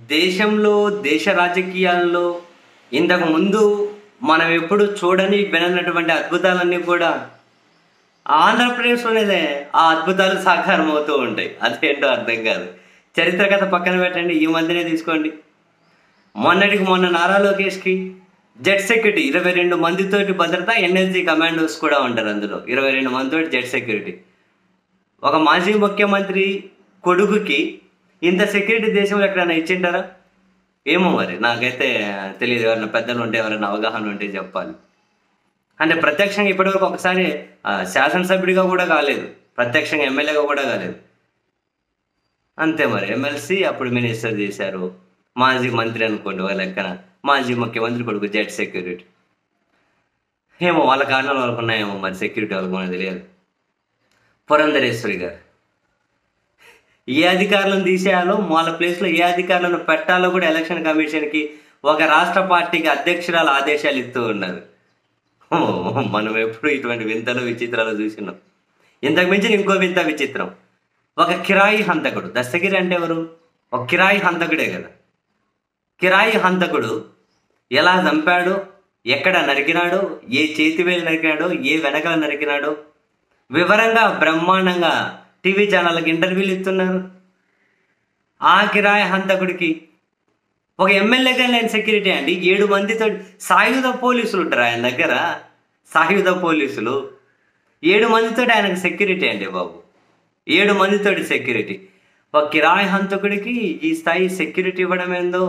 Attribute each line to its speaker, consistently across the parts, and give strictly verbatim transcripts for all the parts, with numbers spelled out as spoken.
Speaker 1: దేశంలో దేశ రాజకీయాల్లో ఇంతకు ముందు మనం ఎప్పుడు చూడని విననటువంటి అద్భుతాలన్నీ కూడా ఆంధ్రప్రదేశ్లోనే ఆ అద్భుతాలు సాకారం అవుతూ ఉంటాయి. అదేంటో అర్థం కాదు. చరిత్ర కథ పక్కన పెట్టండి, ఈ మధ్యనే తీసుకోండి. మొన్నటికి మొన్న నారా లోకేష్కి జెట్ సెక్యూరిటీ ఇరవై రెండు మందితోటి భద్రత, ఎన్ఎస్జీ కమాండోస్ కూడా ఉంటారు అందులో. ఇరవై రెండు మందితోటి జెట్ సెక్యూరిటీ. ఒక మాజీ ముఖ్యమంత్రి కొడుకుకి ఇంత సెక్యూరిటీ దేశంలో ఎక్కడైనా ఇచ్చింటారా? ఏమో మరి, నాకైతే తెలియదు. ఎవరైనా పెద్దలు ఉంటే, ఎవరైనా అవగాహన ఉంటే చెప్పాలి. అంటే ప్రత్యక్షంగా ఇప్పటివరకు ఒకసారి శాసనసభ్యుడిగా కూడా కాలేదు, ప్రత్యక్షంగా ఎమ్మెల్యేగా కూడా కాలేదు. అంతే మరి, ఎమ్మెల్సీ అప్పుడు మినిస్టర్ చేశారు, మాజీ మంత్రి అనుకోండి వాళ్ళ లెక్కన. మాజీ ముఖ్యమంత్రి కొడుకు జెట్ సెక్యూరిటీ. ఏమో వాళ్ళ కారణాలు వాళ్ళకు ఉన్నాయేమో మరి, సెక్యూరిటీ వాళ్ళకు మనకు తెలియదు. పురంధరేశ్వరి గారు ఏ అధికారులను తీసేయాలో, వాళ్ళ ప్లేస్లో ఏ అధికారులను పెట్టాలో కూడా ఎలక్షన్ కమిషన్కి ఒక రాష్ట్ర పార్టీకి అధ్యక్షురాలు ఆదేశాలు ఇస్తూ ఉన్నారు. మనం ఎప్పుడు ఇటువంటి వింతలు విచిత్రాలు చూసినాం. ఇంతకు మించిన ఇంకో వింత విచిత్రం, ఒక కిరాయి హంతకుడు. దస్తగిరి అంటే ఎవరు? ఒక కిరాయి హంతకుడే కదా. కిరాయి హంతకుడు ఎలా చంపాడో, ఎక్కడ నరికినాడో, ఏ చేతివేలు నరికినాడో, ఏ వెనకల నరికినాడో వివరంగా బ్రహ్మాండంగా టీవీ ఛానళ్ళకి ఇంటర్వ్యూలు ఇస్తున్నారు. ఆ కిరాయి హంతకుడికి ఒక ఎమ్మెల్యేగా లేని సెక్యూరిటీ అండి. ఏడు మందితో సాయుధ పోలీసులు ఉంటారు ఆయన దగ్గర. సాయుధ పోలీసులు ఏడు మందితో ఆయనకు సెక్యూరిటీ అండి బాబు. ఏడు మందితోటి సెక్యూరిటీ. ఒక కిరాయి హంతకుడికి ఈ స్థాయి సెక్యూరిటీ ఇవ్వడం ఏందో.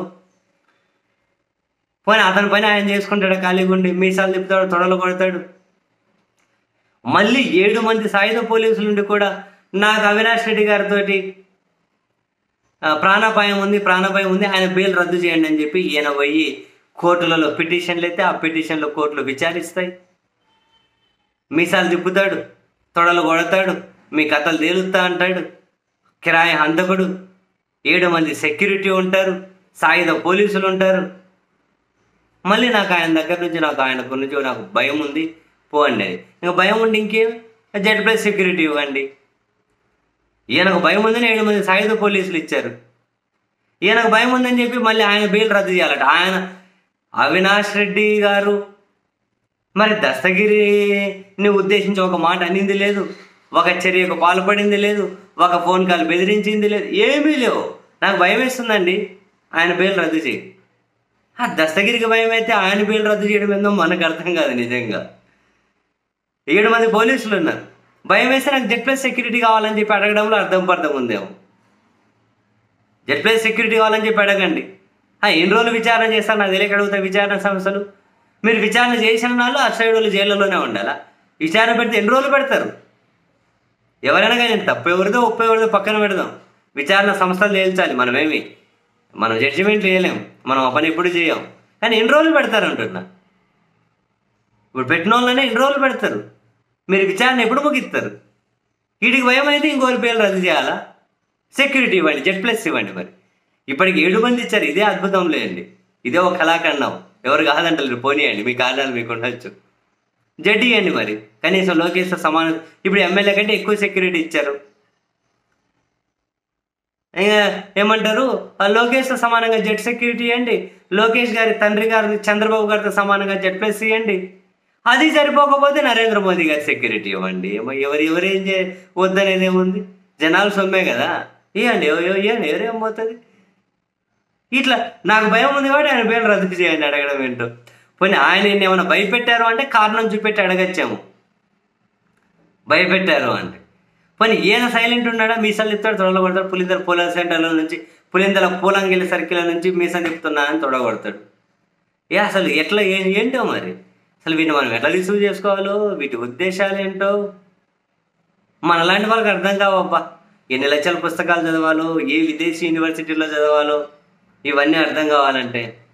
Speaker 1: పోనీ అతని పని ఆయన చేసుకుంటాడు, ఖాళీగా ఉండి మీసాలు తిప్పుతాడు, తొడలు కొడతాడు. మళ్ళీ ఏడు మంది సాయుధ పోలీసులు ఉండి కూడా నాకు అవినాష్ రెడ్డి గారితో ప్రాణాపాయం ఉంది ప్రాణాపాయం ఉంది ఆయన బెయిల్ రద్దు చేయండి అని చెప్పి ఈయన పోయి కోర్టులలో పిటిషన్లు అయితే ఆ పిటిషన్లో కోర్టులు విచారిస్తాయి. మీసాలు తిప్పుతాడు, తొడలు కొడతాడు, మీ కథలు తేలుస్తా అంటాడు. కిరాయి హంతకుడు, ఏడు మంది సెక్యూరిటీ ఉంటారు, సాయుధ పోలీసులు ఉంటారు. మళ్ళీ నాకు ఆయన దగ్గర నుంచి నాకు ఆయన గురించి నాకు భయం ఉంది పోండి అని. ఇంకా భయం ఉండి ఇంకేం, జెడ్ ప్లస్ సెక్యూరిటీ ఇవ్వండి. ఈయనకు భయం ఉందని ఏడు మంది సాయుధ పోలీసులు ఇచ్చారు. ఈయనకు భయం ఉందని చెప్పి మళ్ళీ ఆయన బెయిల్ రద్దు చేయాలట. ఆయన అవినాష్ రెడ్డి గారు మరి దస్తగిరిని ఉద్దేశించి ఒక మాట అనింది లేదు, ఒక చర్యకు పాల్పడింది లేదు, ఒక ఫోన్ కాల్ బెదిరించింది లేదు, ఏమీ లేవు. నాకు భయం వేస్తుందండి ఆయన బెయిల్ రద్దు చేయి. ఆ దస్తగిరికి భయం అయితే ఆయన బెయిల్ రద్దు చేయడం ఏందో మనకు అర్థం కాదు. నిజంగా ఏడు మంది పోలీసులు ఉన్నారు, భయం వేస్తే నాకు జెడ్ ప్లస్ సెక్యూరిటీ కావాలని చెప్పి అడగడంలో అర్థం పర్థం ఉందేమో. జెడ్ ప్లస్ సెక్యూరిటీ కావాలని చెప్పి అడగండి. ఎన్ని రోజులు విచారణ చేస్తారు నాకు తెలియక అడుగుతాయి విచారణ సంస్థలు. మీరు విచారణ చేసిన వాళ్ళు ఆ సైడ్ వాళ్ళు జైల్లోనే ఉండాలా? విచారణ పెడితే ఎన్ని రోజులు పెడతారు? ఎవరైనా కానీ తప్పు ఎవరిదో ఒప్పు ఎవరిదో పక్కన పెడదాం, విచారణ సంస్థలు తేల్చాలి. మనమేమి మనం జడ్జిమెంట్ చేయలేం, మనం ఆ పని ఎప్పుడు చేయం. కానీ ఎన్ని రోజులు పెడతారు అంటున్నా. ఇప్పుడు పెట్టిన వాళ్ళనే ఎన్ని రోజులు పెడతారు? మీరు విచారణ ఎప్పుడు ముగిస్తారు? వీటికి భయం అయితే ఇంకోరి పేర్లు రద్దు చేయాలా? సెక్యూరిటీ ఇవ్వండి, జెడ్ ప్లస్ ఇవ్వండి. మరి ఇప్పటికి ఏడు మంది ఇచ్చారు, ఇదే అద్భుతం లేండి, ఇదే ఒక కళాఖండం. ఎవరు కాదంటారు, పోనీయండి, మీ కారణాలు మీకు ఉండొచ్చు. జెడ్ ఇవ్వండి మరి, కనీసం లోకేష్తో సమానం. ఇప్పుడు ఎమ్మెల్యే కంటే ఎక్కువ సెక్యూరిటీ ఇచ్చారు. ఏమంటారు, లోకేష్తో సమానంగా జెడ్ సెక్యూరిటీ ఇవ్వండి, లోకేష్ గారి తండ్రి గారి చంద్రబాబు గారితో సమానంగా జెడ్ ప్లస్ ఇవ్వండి. అది సరిపోకపోతే నరేంద్ర మోదీ గారి సెక్యూరిటీ ఇవ్వండి. ఏమో ఎవరు ఎవరేం చే వద్దనేది ఏముంది, జనాలు సొమ్మే కదా, ఇవ్వండి ఇవ్వండి, ఎవరేం పోతుంది. ఇట్లా నాకు భయం ఉంది కాబట్టి ఆయన బెయిల్ రద్దు చేయండి అడగడం ఏంటో. పోనీ ఆయన ఏమైనా భయపెట్టారు అంటే కారణం చూపెట్టి అడగచ్చాము. భయపెట్టారు అంటే పోనీ ఈయన సైలెంట్ ఉన్నాడా? మీసాలు తిప్పుతాడు, తొడగొడతాడు. పులిందల పూల సెంటర్ల నుంచి, పులిందల పూలంగిలి సర్కిల్ నుంచి మీసాలు తిప్పుతున్నా అని తొడగొడతాడు. ఏ అసలు ఎట్లా ఏంటో మరి, అసలు వీటిని మనం ఎట్లా రిసీవ్ చేసుకోవాలో, వీటి ఉద్దేశాలు ఏంటో మనలాంటి వాళ్ళకి అర్థం కావబ్బా. ఎన్ని లక్షల పుస్తకాలు చదవాలో, ఏ విదేశీ యూనివర్సిటీలో చదవాలో, ఇవన్నీ అర్థం కావాలంటే